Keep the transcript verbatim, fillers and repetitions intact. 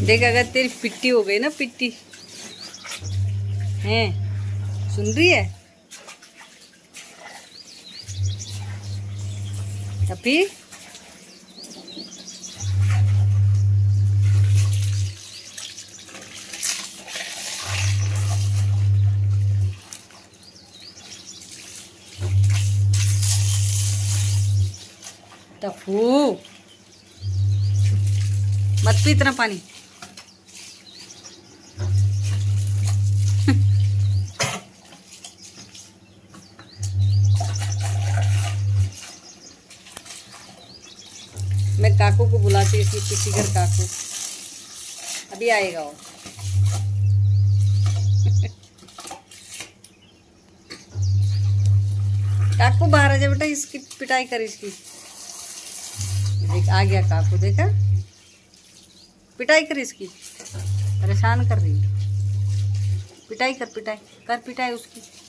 देख अगर तेरी पिट्टी हो गई ना, पिट्टी हैं, सुन रही है टप्पी? टप्पू मत पी इतना पानी। मैं काकू को बुलाती हूँ, किसी घर काकू अभी आएगा वो। काकू बाहर आ जा बेटा, इसकी पिटाई कर इसकी। देख आ गया काकू, देखा पिटाई कर इसकी, परेशान कर रही है। पिटाई कर, पिटाई कर, पिटाई उसकी।